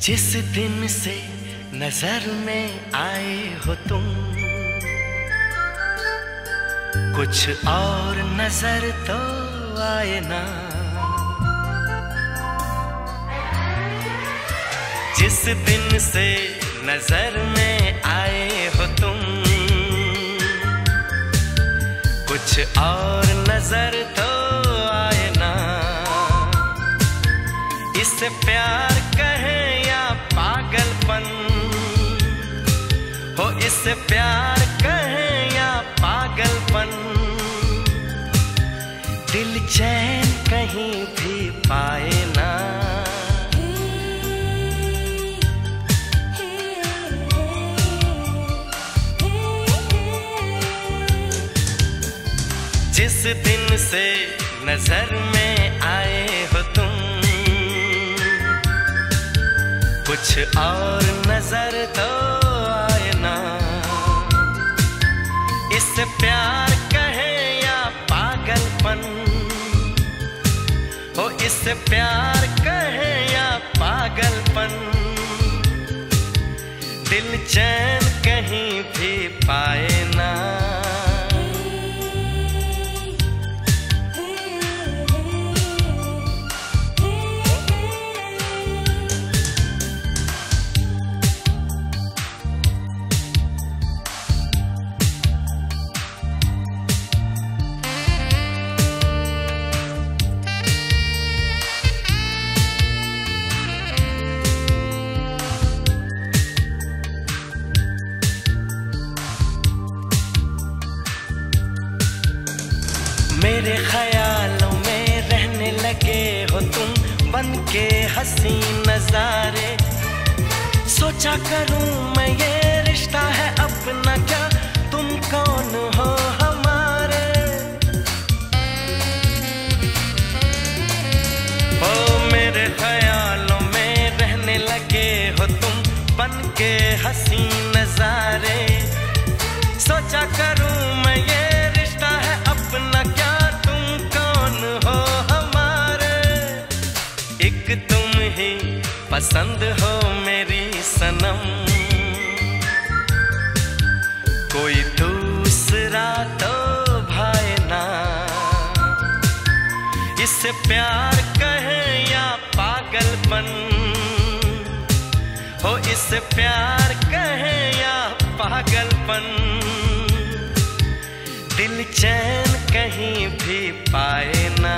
जिस दिन से नजर में आए हो तुम, कुछ और नजर तो आए ना। जिस दिन से नजर में आए हो तुम, कुछ और नजर तो आए ना। इससे प्यार कहें या पागलपन हो, इससे प्यार कहें या पागलपन, दिल चैन कहीं भी पाए ना। जिस दिन से नजर में आए हो तुम, कुछ और नजर तो आए ना। इससे प्यार कहें या पागलपन हो, इससे प्यार कहें या पागलपन, दिल चैन कहीं भी पाए ना। मेरे ख्यालों में रहने लगे हो तुम, बन के हंसी नजारे। सोचा करूं मैं ये रिश्ता है अपना क्या, तुम कौन हो हमारे। हो मेरे ख्यालों में रहने लगे हो तुम, बन के हंसी नजारे। सोचा करूं मैं ये रिश्ता है अपना क्या, एक तुम ही पसंद हो मेरी सनम, कोई दूसरा तो भाए ना। इससे प्यार कहें या पागलपन हो, इससे प्यार कहें या पागलपन, दिल चैन कहीं भी पाए ना।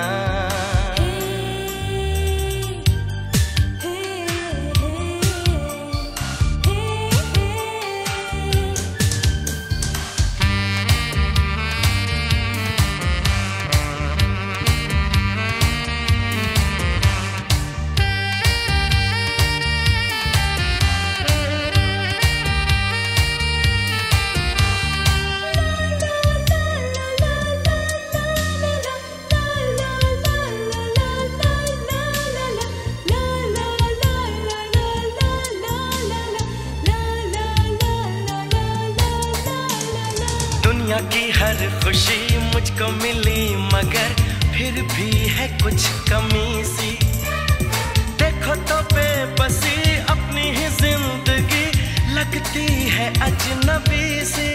दुनिया की हर खुशी मुझको मिली, मगर फिर भी है कुछ कमी सी। देखो तो बेबसी अपनी ही जिंदगी लगती है अजनबी सी।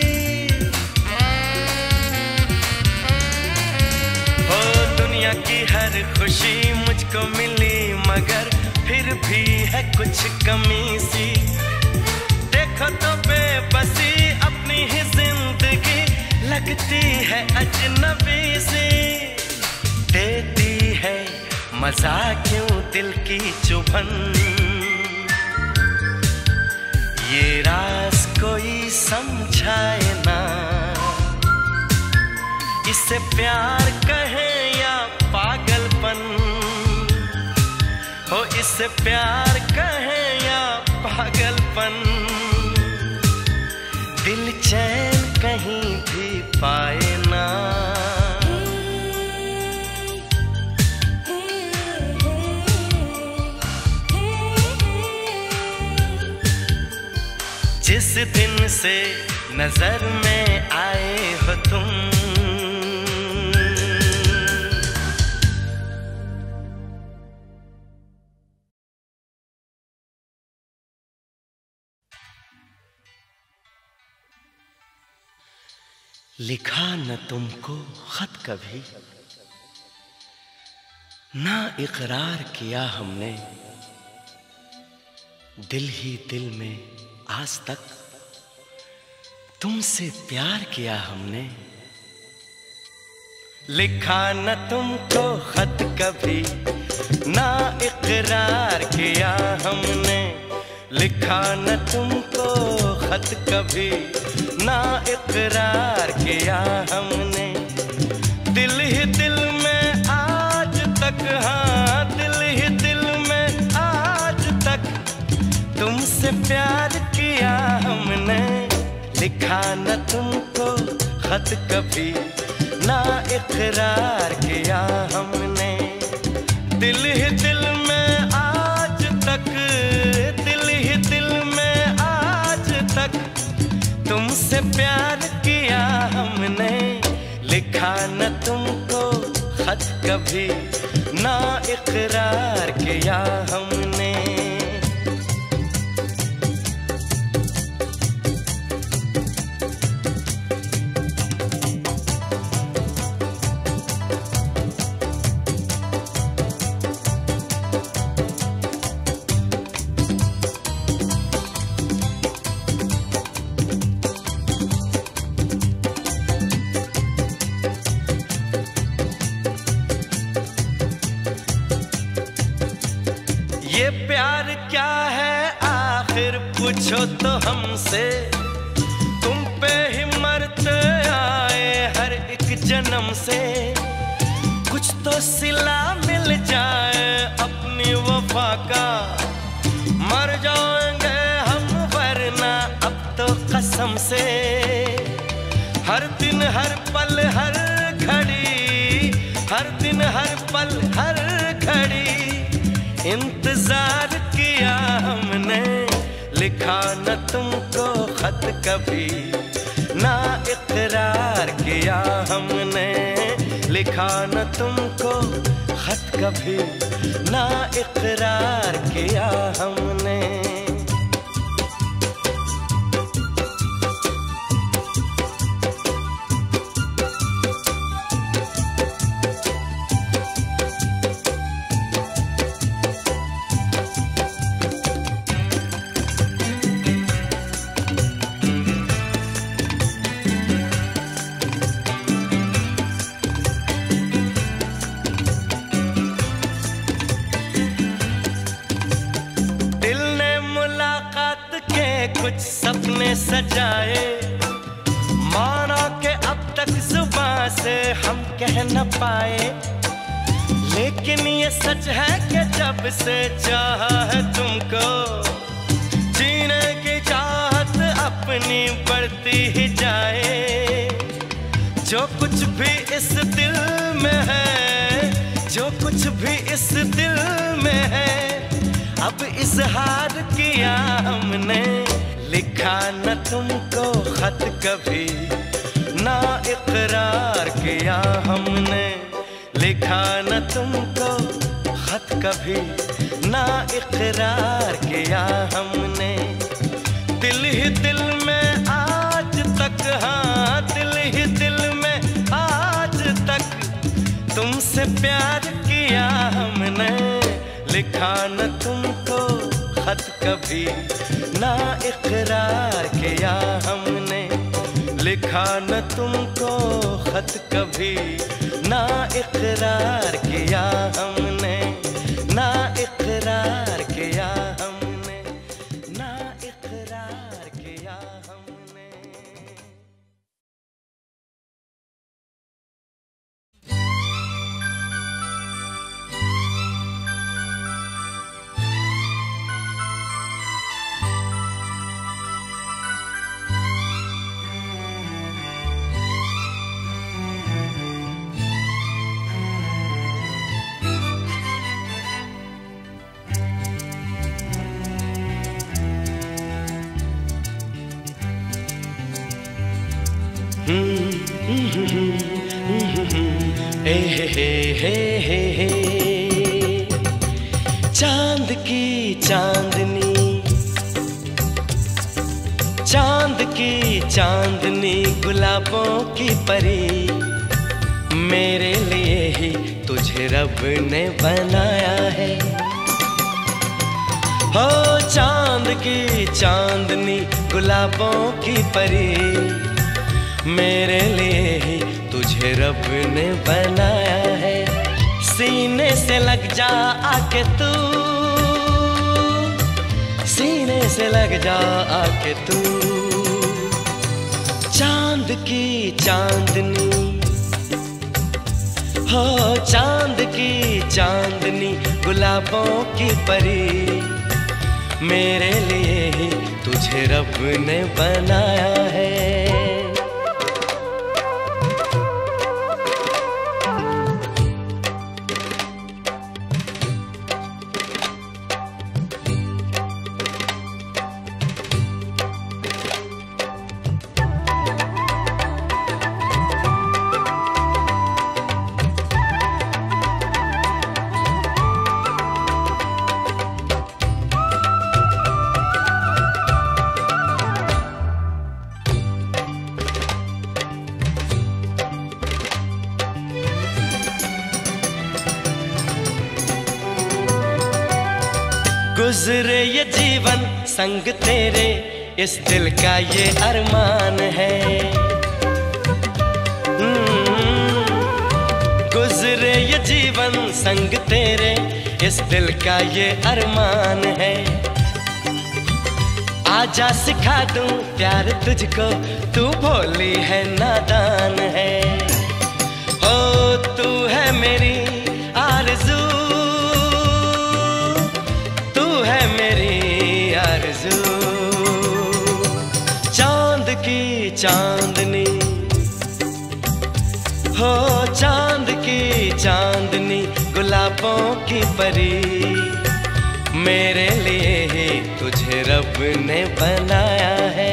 हो दुनिया की हर खुशी मुझको मिली, मगर फिर भी है कुछ कमी सी। देखो तो बेबसी अपनी ही जिंदगी लगती है अजनबी सी। देती है मजा क्यों दिल की चुभन, ये राज कोई समझाए ना। इससे प्यार कहें या पागलपन हो, इससे प्यार कहें या पागलपन, दिल चैन कहीं भी पाए ना। जिस दिन से नजर में आए हो तुम, लिखा न तुमको खत कभी, ना इकरार किया हमने, दिल ही दिल में आज तक तुमसे प्यार किया हमने। लिखा न तुमको खत कभी, ना इकरार किया हमने। लिखा न तुमको खत कभी, ना इकरार किया हमने। दिल ही दिल में आज तक, हाँ दिल ही दिल में आज तक तुमसे प्यार किया हमने। लिखा न तुमको खत कभी, ना इकरार किया हमने। दिल ही दिल में आज तक, दिल ही दिल में आज तक तुमसे प्यार किया हमने। लिखा न तुमको खत कभी, ना इकरार किया हमने। ये प्यार क्या है आखिर पूछो तो हमसे। तुम पे ही मरते आए हर एक जन्म से। कुछ तो सिला मिल जाए अपनी वफा का, मर जाएंगे हम वरना अब तो कसम से। हर दिन हर पल हर घड़ी, हर दिन हर पल हर घड़ी इंतजार किया हमने। लिखा न तुमको खत कभी, ना इकरार किया हमने। लिखा न तुमको खत कभी, ना इकरार किया हमने। कुछ सपने सजाए, माना के अब तक जुबां से हम कह न पाए। लेकिन ये सच है कि जब से चाहा है तुमको, जीने की चाहत अपनी बढ़ती ही जाए। जो कुछ भी इस दिल में है, जो कुछ भी इस दिल में है, अब इजहार किया हमने। लिखा न तुमको खत कभी, ना इकरार किया हमने। लिखा न तुमको खत कभी, ना इकरार किया हमने। दिल ही दिल में आज तक, हाँ दिल ही दिल में आज तक तुमसे प्यार किया हमने। लिखा न तुमको खत कभी, ना इकरार किया हमने। लिखा न तुमको खत कभी, ना इकरार किया हमने। ना इकरार किया हमने, ना इकरार किया हमने। चांद की चांदनी चांद की चांदनी गुलाबों की परी, मेरे लिए ही तुझे रब ने बनाया है। हो चांद की चांदनी गुलाबों की परी, मेरे लिए ही तुझे रब ने बनाया है। सीने से लग जा आके तू, सीने से लग जा आके तू। चांद की चांदनी, हो चांद की चांदनी गुलाबों की परी, मेरे लिए ही तुझे रब ने बनाया है। गुजरे ये जीवन संग तेरे, इस दिल का ये अरमान है। गुजरे ये जीवन संग तेरे, इस दिल का ये अरमान है। आजा सिखा दूं प्यार तुझको, तू भोली है नादान है। ओ तू है मेरी आरज़ू, है मेरी आरज़ू। चांद की चांदनी, हो चांद की चांदनी गुलाबों की परी, मेरे लिए ही तुझे रब ने बनाया है।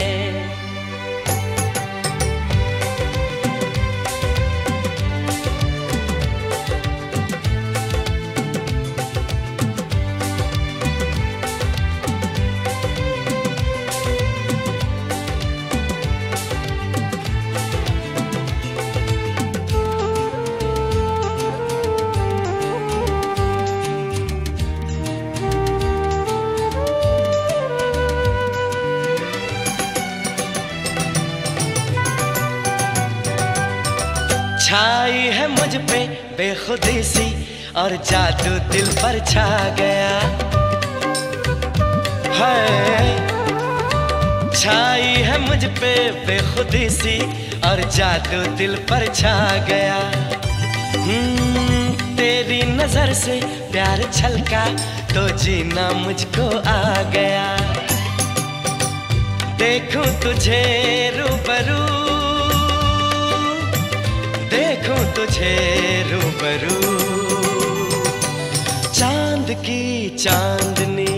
छाई है मुझ पे बेखुदी सी, और जादू दिल पर छा गया है। छाई है मुझ पे बेखुदी सी, और जादू दिल पर छा गया। तेरी नजर से प्यार छलका, तो जीना मुझको आ गया। देखूं तुझे रूबरू, देखूं तुझे रूबरू। चांद की चांदनी,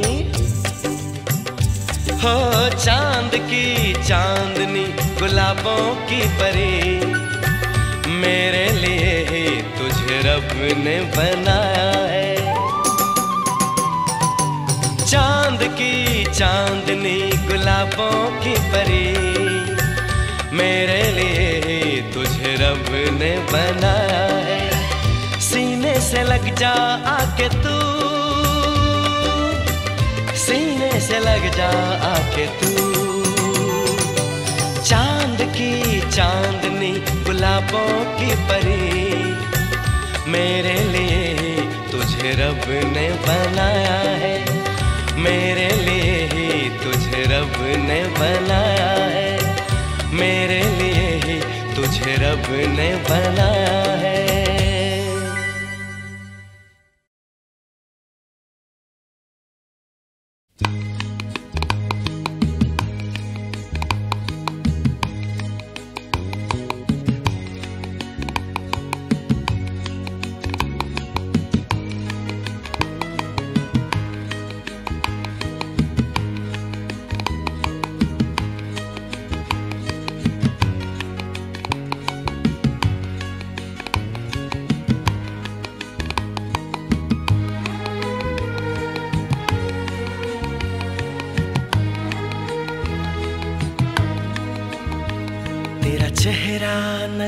हो चांद की चांदनी गुलाबों की परी, मेरे लिए ही तुझे रब ने बनाया है। चांद की चांदनी गुलाबों की परी, मेरे लिए ही तुझे रब ने बनाया है। सीने से लग जा आके तू, सीने से लग जा आके तू। चांद की चांदनी गुलाबों की परी, मेरे लिए ही तुझे रब ने बनाया है। मेरे लिए ही तुझे रब ने बनाया है। मेरे लिए ही तुझे रब ने बनाया है।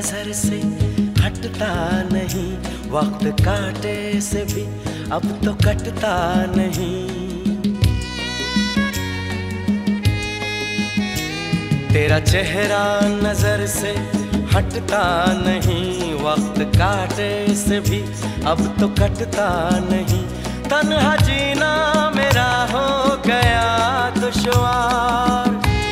नजर से हटता नहीं, वक्त काटे से भी अब तो कटता नहीं। तेरा चेहरा नजर से हटता नहीं, वक्त काटे से भी अब तो कटता नहीं। तन्हा जीना मेरा हो गया दुश्वार,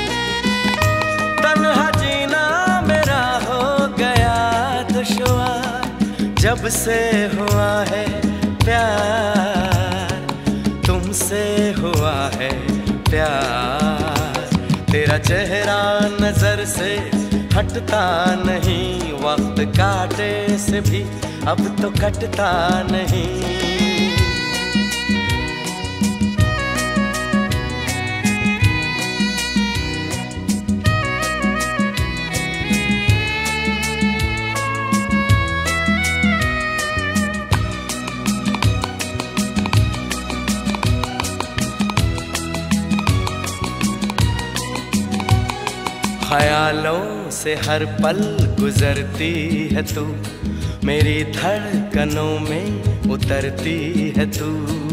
तन्हा जीना मेरा हो गया दुश्वार। जब से हुआ है प्यार, तुमसे हुआ है प्यार। तेरा चेहरा नजर से हटता नहीं, वक्त काटे से भी अब तो कटता नहीं। ख्यालों से हर पल गुजरती है तू, मेरी धड़कनों में उतरती है तू।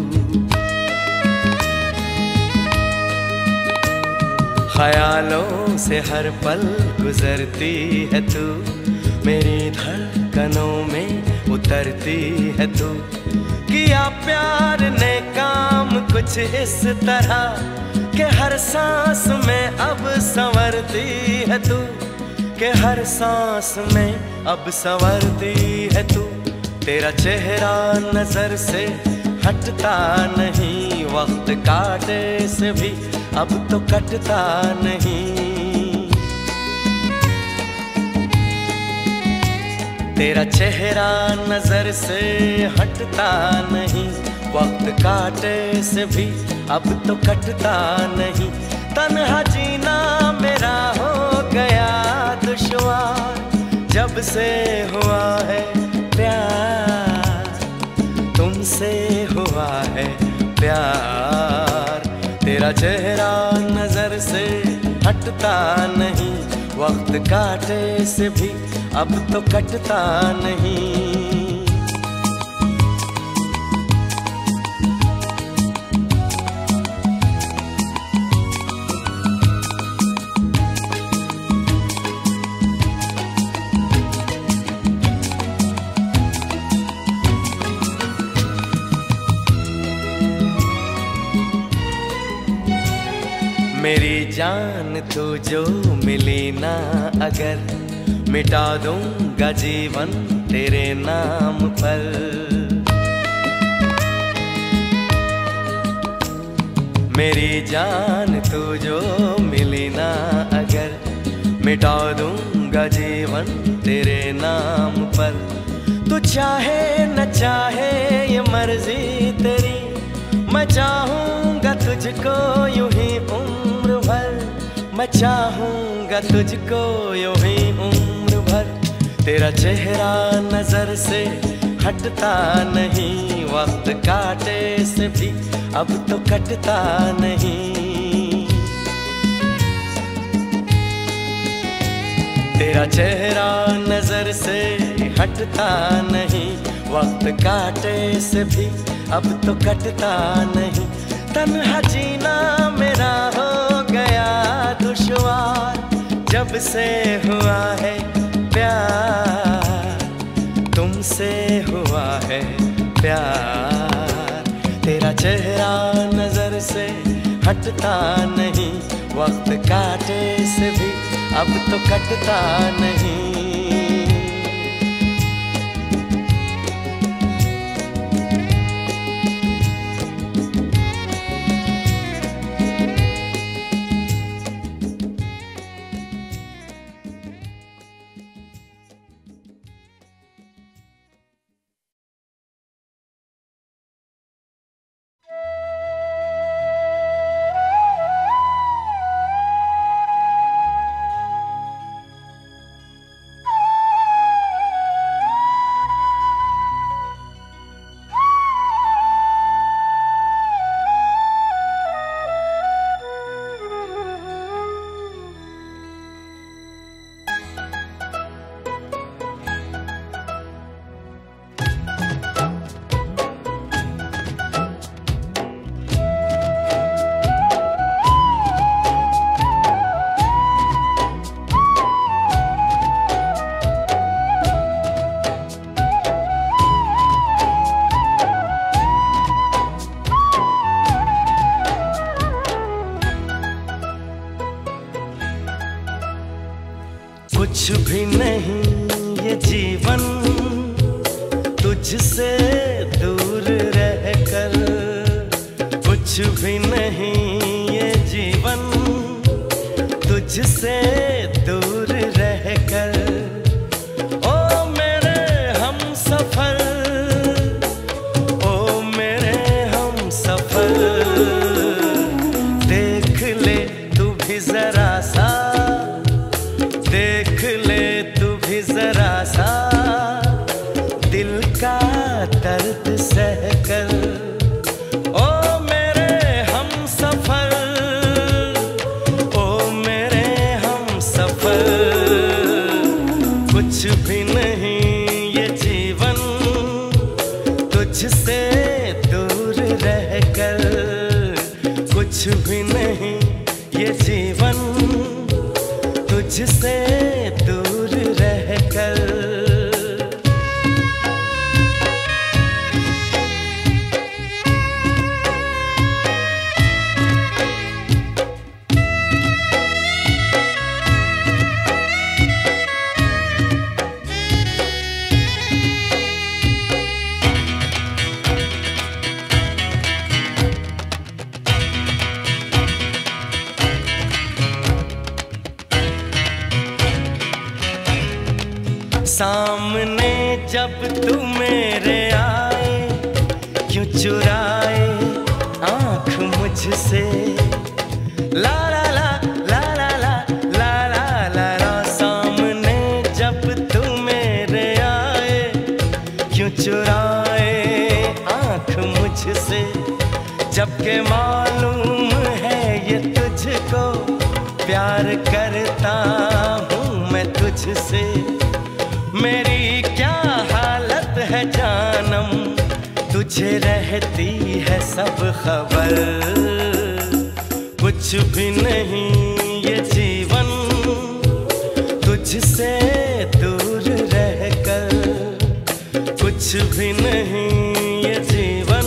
ख्यालों से हर पल गुजरती है तू, मेरी धड़कनों में उतरती है तू। किया प्यार ने काम कुछ इस तरह कि हर सांस में अब संवरती है तू, कि हर सांस में अब संवरती है तू। तेरा चेहरा नजर से हटता नहीं, वक्त काटे से भी अब तो कटता नहीं। तेरा चेहरा नजर से हटता नहीं, वक्त काटे से भी अब तो कटता नहीं। तन्हा जीना मेरा हो गया दुश्वार, जब से हुआ है प्यार, तुमसे हुआ है प्यार। तेरा चेहरा नजर से हटता नहीं, वक्त काटे से भी अब तो कटता नहीं। मेरी जान तू जो मिली ना अगर, मिटा दूंगा जीवन तेरे नाम पर। मेरी जान तू जो मिली ना अगर, मिटा दूंगा जीवन तेरे नाम पर। तू चाहे न चाहे ये मर्जी तेरी, मैं चाहूंगा तुझको यूं ही उम्र भर। मैं चाहूंगा तुझको यूं ही उम्र भर। तेरा चेहरा नजर से हटता नहीं, वक्त काटे से भी अब तो कटता नहीं। तेरा चेहरा नजर से हटता नहीं, वक्त काटे से भी अब तो कटता नहीं। तन्हा जीना मेरा हो गया दुश्वार, जब से हुआ है प्यार, तुमसे हुआ है प्यार। तेरा चेहरा नजर से हटता नहीं, वक्त काटे से भी अब तो कटता नहीं। तुझसे दूर रहकर कुछ भी नहीं ये जीवन, तुझसे दूर रहकर ओ मेरे हम सफर, ओ मेरे हम सफर। देख ले तू भी जरा सा, देख ले तू भी जरा सा, दिल का दर्द सहकर ओ मेरे हम सफर, ओ मेरे हम सफर। कुछ भी नहीं ये जीवन, तुझसे दूर रहकर कुछ भी नहीं ये जीवन, तुझसे दूर रहकर। सामने जब तू मेरे आए, क्यों चुराए आँख मुझसे, ला ला ला ला ला ला ला ला ला ला। सामने जब तू मेरे आए, क्यों चुराए आँख मुझसे, जबकि मालूम है ये तुझको प्यार करता हूँ मैं तुझसे। मेरी क्या हालत है जानम, तुझे रहती है सब खबर। कुछ भी नहीं ये जीवन, तुझसे दूर रहकर कुछ भी नहीं ये जीवन,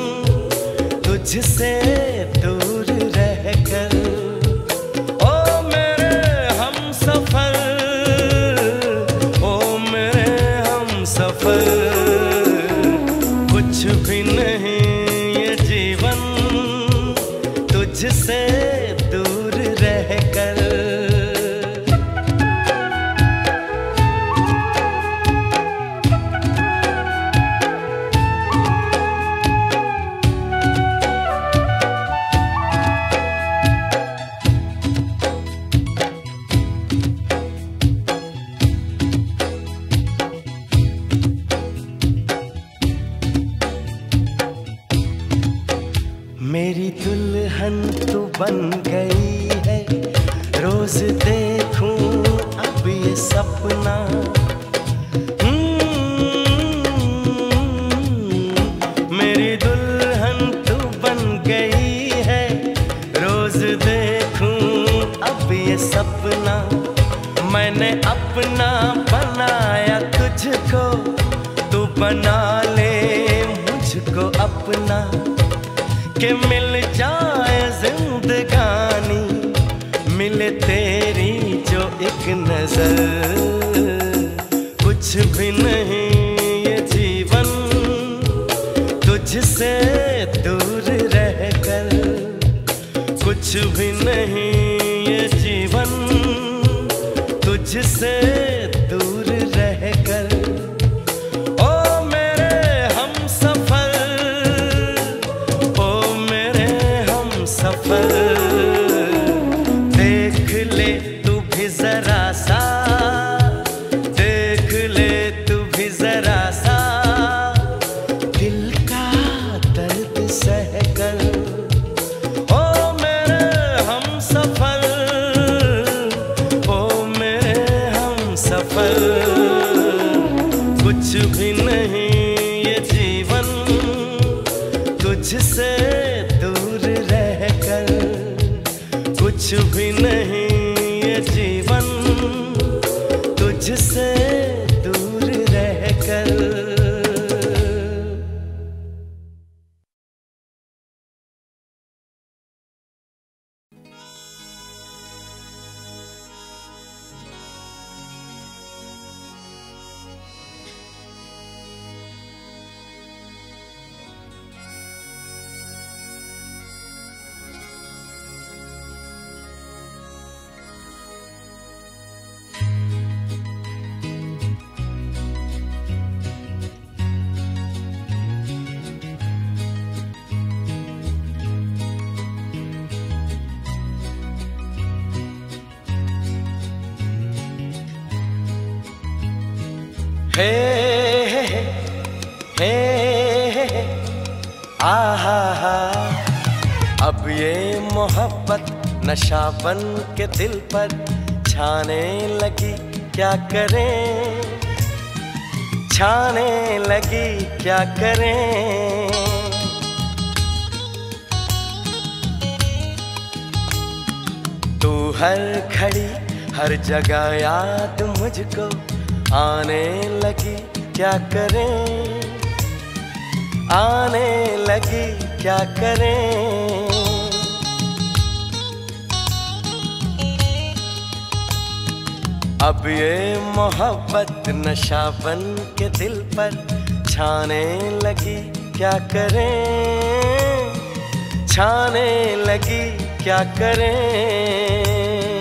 तुझसे दूर रहकर ओ मेरे हम सफर, सफर। कुछ भी नहीं ये जीवन, तुझसे दूर रहकर। मेरी दुल्हन तू बन गई है, रोज देखूं अब ये सपना। मेरी दुल्हन तू बन गई है, रोज देखूं अब ये सपना। मैंने अपना बनाया तुझको, तू बना ले मुझको अपना। कि मिल जाए जिंदगानी, मिले तेरी जो एक नजर। कुछ भी नहीं ये जीवन, तुझसे दूर रहकर कुछ भी नहीं ये जीवन, तुझसे दूर रहकर ओ मेरे हम सफर, सफर। देख ले तू भी जरा सा, देख ले तू भी जरा सा, दिल का दर्द सहकर ओ मेरे हम सफर, ओ मेरे हम सफर। कुछ भी नहीं ये जीवन, तुझसे दूर रहकर कुछ भी नहीं ये जीवन, तुझसे दूर रहकर। हे हे हे आहा हा, अब ये मोहब्बत नशा बन के दिल पर छाने लगी, क्या करें, छाने लगी, क्या करें। तू हर घड़ी हर जगह याद मुझको आने लगी, क्या करें, आने लगी, क्या करें। अब ये मोहब्बत नशा बन के दिल पर छाने लगी, क्या करें, छाने लगी, क्या करें।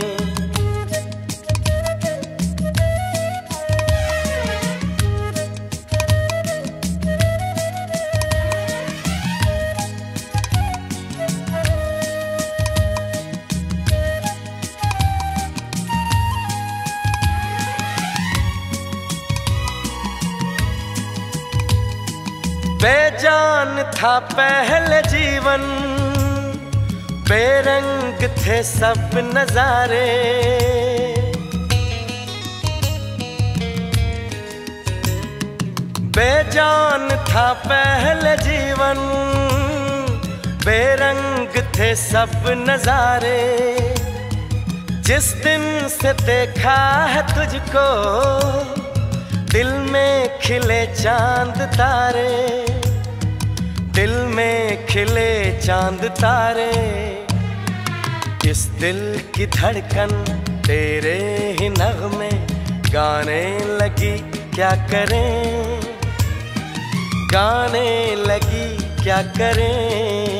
बेजान था पहले जीवन, बेरंग थे सब नजारे, बेजान था पहले जीवन, बेरंग थे सब नजारे। जिस दिन से देखा है तुझको दिल में खिले चांद तारे, दिल में खिले चांद तारे। इस दिल की धड़कन तेरे ही नग़्मे गाने लगी, क्या करें, गाने लगी, क्या करें।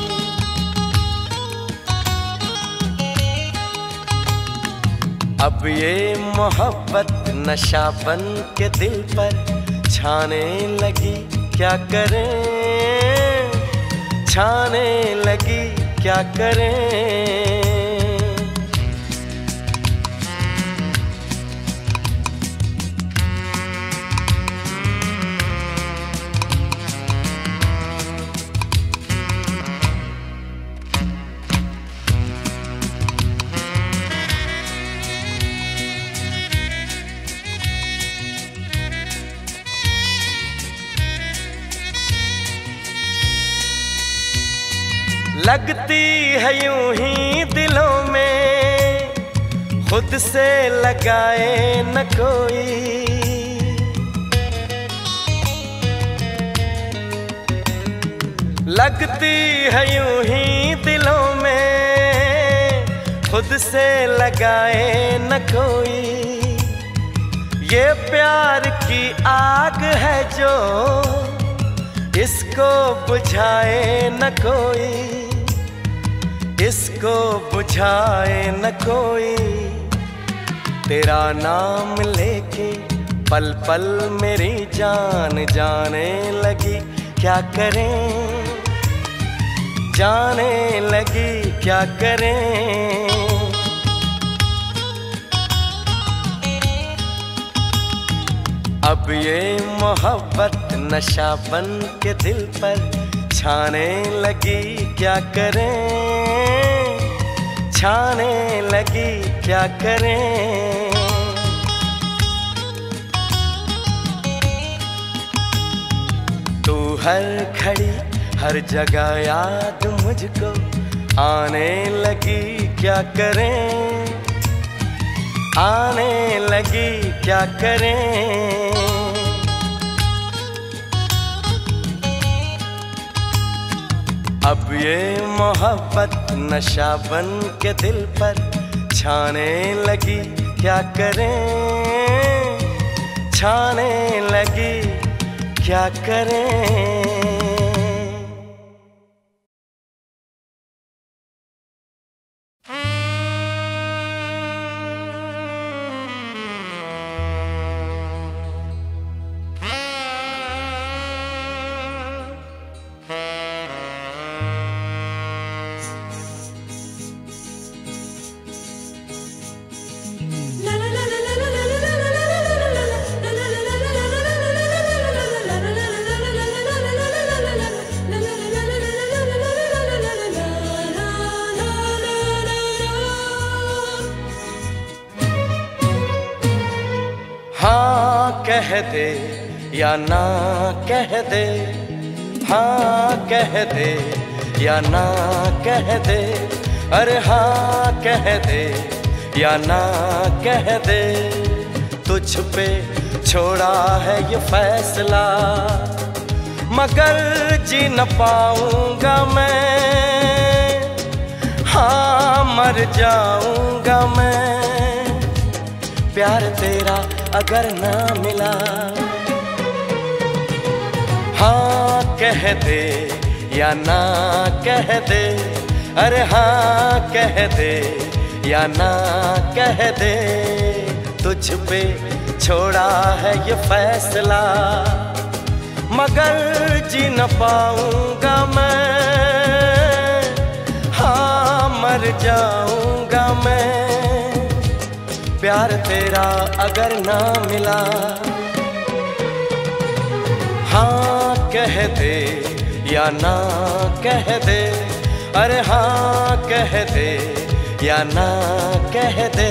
अब ये मोहब्बत नशा बन के दिल पर छाने लगी, क्या करें, छाने लगी, क्या करें। लगती है यूं ही दिलों में, खुद से लगाए न कोई। लगती है यूं ही दिलों में, खुद से लगाए न कोई। ये प्यार की आग है जो इसको बुझाए न कोई, इसको बुझाए न कोई। तेरा नाम लेके पल पल मेरी जान जाने लगी, क्या करें, जाने लगी, क्या करें। अब ये मोहब्बत नशा बन के दिल पर छाने लगी, क्या करें, छाने लगी, क्या करें। तू हर घड़ी हर जगह याद मुझको आने लगी, क्या करें, आने लगी, क्या करें। अब ये मोहब्बत नशा बन के दिल पर छाने लगी, क्या करें, छाने लगी, क्या करें। हाँ कह दे या ना कह दे, हाँ कह दे या ना कह दे, अरे हाँ कह दे या ना कह दे। तुझ पे छोड़ा है ये फैसला, मगर जी न पाऊंगा मैं, हाँ मर जाऊंगा मैं। प्यार तेरा अगर ना मिला, हाँ कह दे या ना कह दे, अरे हाँ कह दे या ना कह दे। तुझ पे छोड़ा है ये फैसला, मगर जी न पाऊंगा मैं, हाँ मर जाऊंगा मैं। प्यार तेरा अगर ना मिला, हाँ कह दे या ना कह दे, अरे हाँ कह दे या ना कह दे।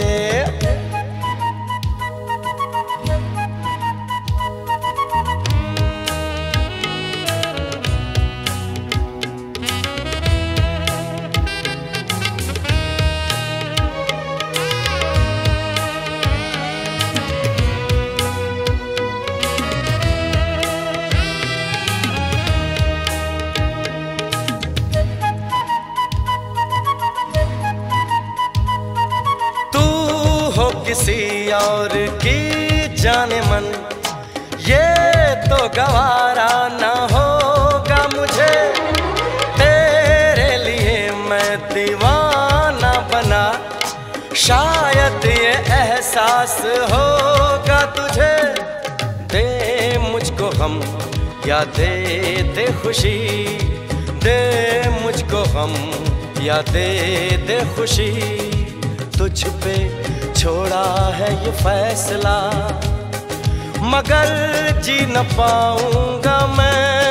किसी और की जाने मन, ये तो गवारा ना होगा मुझे। तेरे लिए मैं दीवाना बना, शायद ये एहसास होगा तुझे। दे मुझको हम या दे दे खुशी, दे मुझको हम या दे दे खुशी। तुझ पे छोड़ा है ये फैसला, मगर जी न पाऊंगा मैं,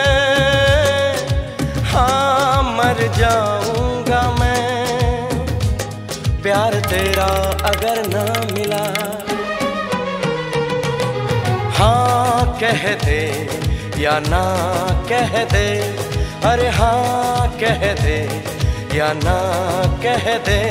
हाँ मर जाऊंगा मैं। प्यार तेरा अगर ना मिला, हाँ कह दे या ना कह दे, अरे हाँ कह दे या ना कह दे।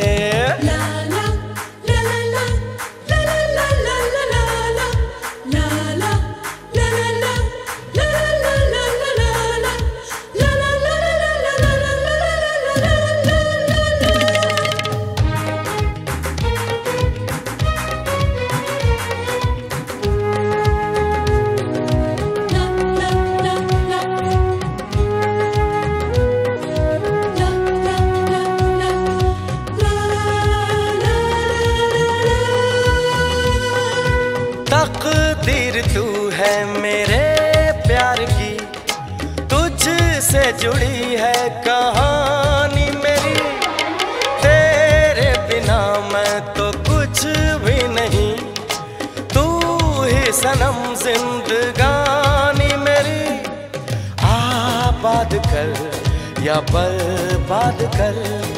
तकदीर तू है मेरे प्यार की, तुझसे जुड़ी है कहानी मेरी। तेरे बिना मैं तो कुछ भी नहीं, तू ही सनम जिंदगानी मेरी। आबाद कर या बर्बाद कर,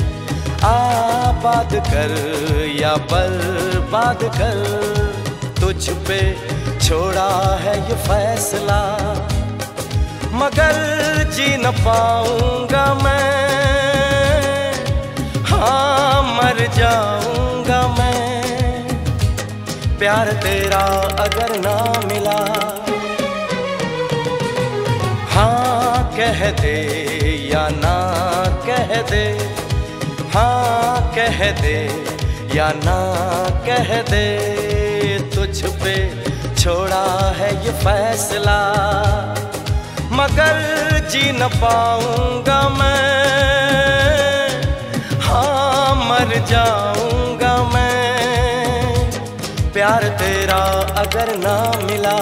आबाद कर या बर्बाद कर। तुझ पे छोड़ा है ये फैसला, मगर जी न पाऊंगा मैं, हाँ मर जाऊंगा मैं। प्यार तेरा अगर ना मिला, हाँ कह दे या ना कह दे, हाँ कह दे या ना कह दे। तुझ पे छोड़ा है ये फैसला, मगर जी न पाऊंगा मैं, हाँ मर जाऊंगा मैं। प्यार तेरा अगर ना मिला,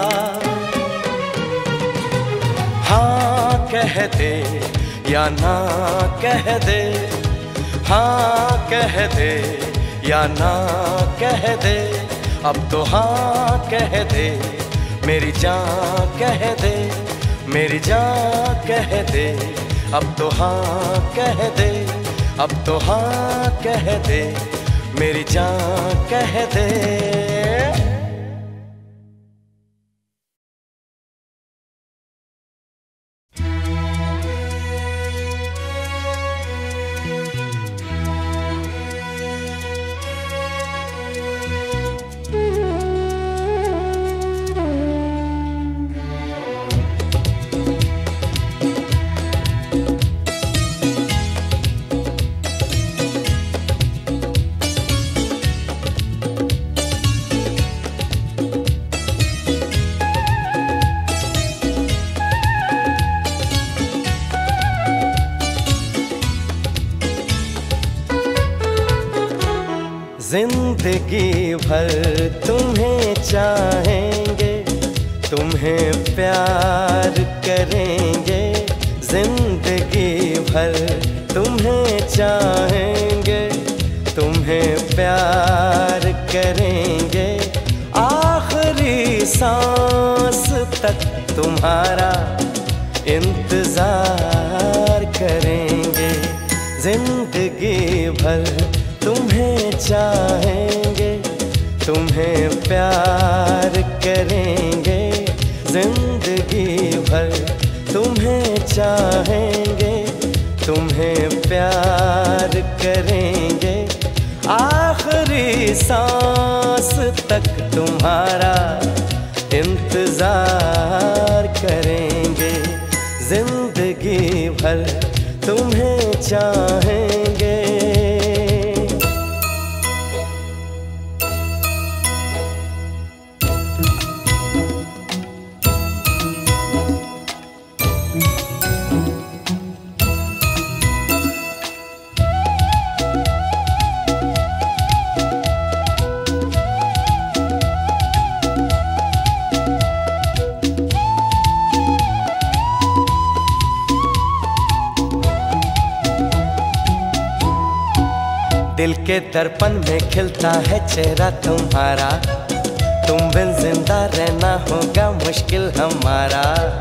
हाँ कह दे या ना कह दे, हाँ कह दे या ना कह दे। अब तो हाँ कह दे मेरी जान कह दे, मेरी जान कह दे। अब तो हाँ कह दे, अब तो हाँ कह दे, मेरी जान कह दे। जिंदगी भर तुम्हें चाहेंगे, तुम्हें प्यार करेंगे। जिंदगी भर तुम्हें चाहेंगे, तुम्हें प्यार करेंगे। आखिरी सांस तक तुम्हारा इंतजार करेंगे। जिंदगी भर तुम्हें चाहेंगे, तुम्हें प्यार करेंगे। जिंदगी भर तुम्हें चाहेंगे, तुम्हें प्यार करेंगे। आखिरी सांस तक तुम्हारा इंतजार करेंगे। जिंदगी भर तुम्हें चाहेंगे। दिल के दर्पण में खिलता है चेहरा तुम्हारा, तुम बिन जिंदा रहना होगा मुश्किल हमारा।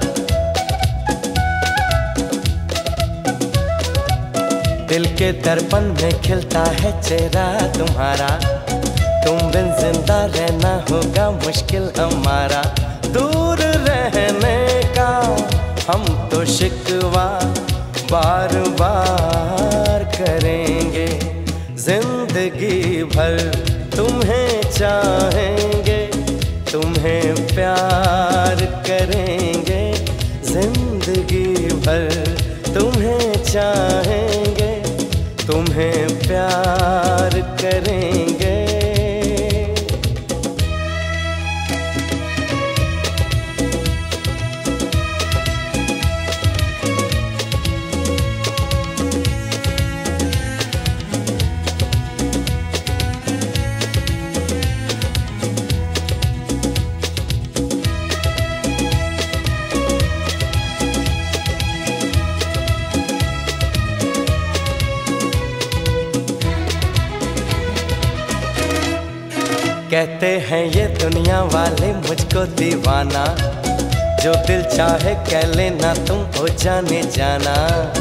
दिल के दर्पण में खिलता है चेहरा तुम्हारा, तुम बिन जिंदा रहना होगा मुश्किल हमारा। दूर रहने का हम तो शिकवा बार बार करेंगे। जिंदगी भर तुम्हें चाहेंगे, तुम्हें प्यार करेंगे। जिंदगी भर तुम्हें चाहेंगे, तुम्हें प्यार करेंगे। कहते हैं ये दुनिया वाले मुझको दीवाना, जो दिल चाहे कह लेना तुम हो जाने जाना।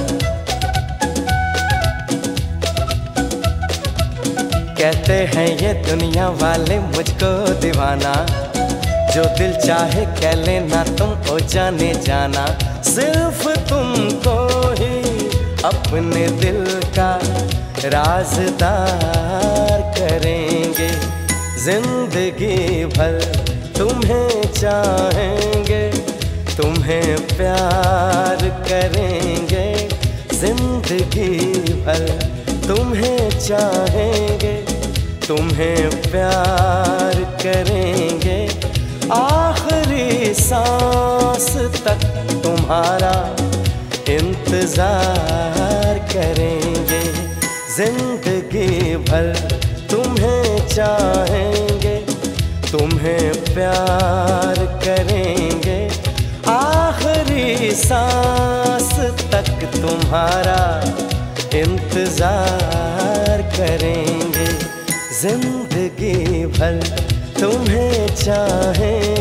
कहते हैं ये दुनिया वाले मुझको दीवाना, जो दिल चाहे कह लेना तुम हो जाने जाना। सिर्फ तुमको ही अपने दिल का राज़दार करेंगे। जिंदगी भर तुम्हें चाहेंगे, तुम्हें प्यार करेंगे। जिंदगी भर तुम्हें चाहेंगे, तुम्हें प्यार करेंगे। आखिरी सांस तक तुम्हारा इंतजार करेंगे। जिंदगी भर तुम्हें चाहेंगे, तुम्हें प्यार करेंगे। आखिरी सांस तक तुम्हारा इंतजार करेंगे। जिंदगी भर तुम्हें चाहेंगे।